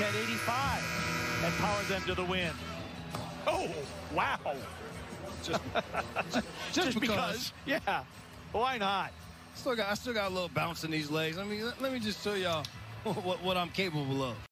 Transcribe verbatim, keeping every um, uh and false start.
had eighty-five and powered them to the win. Oh, wow. Just, just, Just because. because. Yeah. Why not? Still got, I still got a little bounce in these legs. I mean, let, let me just show y'all what, what I'm capable of.